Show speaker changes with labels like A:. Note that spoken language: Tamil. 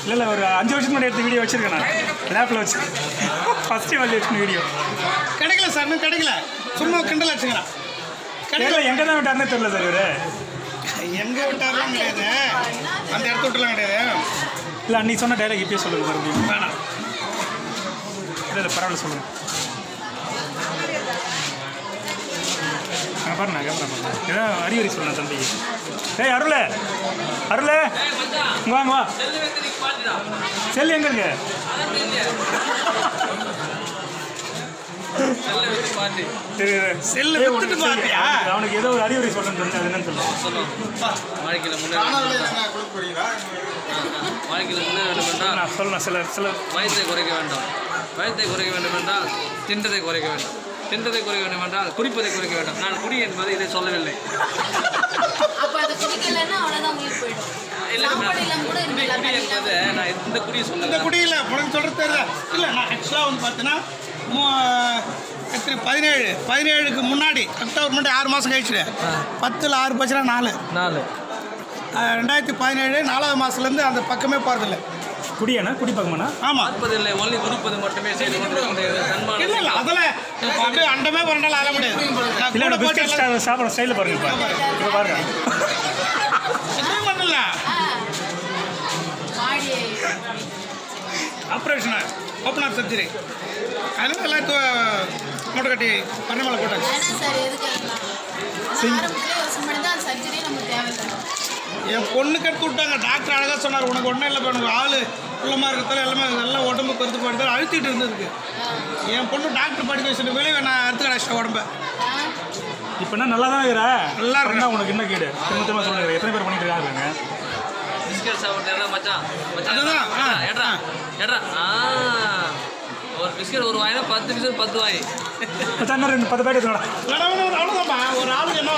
A: இல்லை ஒரு 5 வருஷத்துக்கு முன்னாடி எடுத்த வீடியோ வச்சுருக்கேன் நான் லேப்பில் வச்சு ஃபஸ்ட்டு வேல்யூஷன் வீடியோ
B: கிடைக்கல சார் இன்னும் கிடைக்கல சும்மா கிண்டல் வச்சுக்கிறேன்
A: கிடைக்கல எங்கே தான் விட்டாருன்னே தெரியல சார் இவர்
B: எங்கே விட்டாரெலாம் கிடையாது அந்த இடத்த விட்டுலாம் கிடையாது
A: இல்லை நீ சொன்ன டைலாக் இப்பயே சொல்லுங்கள் மறுபடியும்
B: வேணாம்
A: இல்லை பரவாயில்ல சொல்லுங்கள் பாருண்ணா கேமரா பாருங்க ஏதோ அறிவுரை சொல்லணும் தம்பிக்கு ஏய் அருள் அருள் இங்கே வாங்க வா செல்லு எங்கே இருக்கு அவனுக்கு ஏதோ ஒரு அறிவுரை சொல்லணும்னு சொல்லி அது என்னன்னு சொல்லுங்க
C: வாழ்க்கையில்
A: சொல்லணும் சில
C: வயதை குறைக்க வேண்டும் வயதை குறைக்க வேண்டும் என்றால் தின்றதை குறைக்க வேண்டும் தின்றதை குறைக்க வேண்டும் என்றால் குடிப்பதை குறைக்க வேண்டும் நான் குடி என்பது இதை சொல்லவில்லை நான் இந்த குடியை சொல்ல
B: இந்த குடியில் உனக்கு சொல்கிறது தெரியல இல்லை நான் ஆக்சுவலாக வந்து பார்த்தீங்கன்னா 17க்கு முன்னாடி அக்டோபர் மட்டும் 6 மாதம் கழிச்சுடு 10ல் 6 போச்சுன்னா 4 2017 4வது மாதத்துலேருந்து அந்த பக்கமே போகிறதில்ல
A: குடியாண்ணா குடி பக்கமாண்ணா
B: ஆமாம்
C: இல்லை ஒன்லி குடிப்பது மட்டுமே செய்து கொண்டு
B: இல்லை இல்லை அதில் அப்படியே அண்டமே பரண்டால் ஆக முடியாது
A: இல்லை பிஸ்கட் சாப்பிட்ற ஸ்டைலில் பாருங்க இப்போ பாருங்க
B: எதுவும் பண்ணல ஆப்ரேஷனா ஓப்பனர் சர்ஜரி அதனால எல்லாம் மூட்டை கட்டி பண்ண மேலே போட்டாங்க என் பொண்ணுக்கு எடுத்து விட்டாங்க டாக்டர் அழகாக சொன்னார் உனக்கு ஒன்றும் இல்லை உனக்கு ஆள் உள்ள மாதிரி இருக்கிறதால எல்லாமே நல்லா உடம்பு கருத்து படுத்தாலும் அழுத்திட்டு இருந்ததுக்கு என் பொண்ணு டாக்டர் படிக்க வச்சுட்டு வெளியே நான் அறுத்து கடைச்சிட்டேன் உடம்ப
A: இப்போனா நல்லா தான் இருக்கிற
B: நல்லா
A: இருந்தா உனக்கு என்ன கேடு திரும்ப திரும்ப சொல்லுங்க எத்தனை பேர் பண்ணிட்டு இருக்காங்க
C: பிஸ்கட் சாப்பிட்டு மச்சான்
B: அதுதான்
C: ஏட்ரா ஏட்ரா ஒரு பிஸ்கட் ஒரு வாயினா 10 பிஸ்கட் 10 வாய்
A: மச்சான் 10 பேர் எடுத்துக்கடா
B: அவ்வளோதான்ப்பா ஒரு ஆளுக்கு என்ன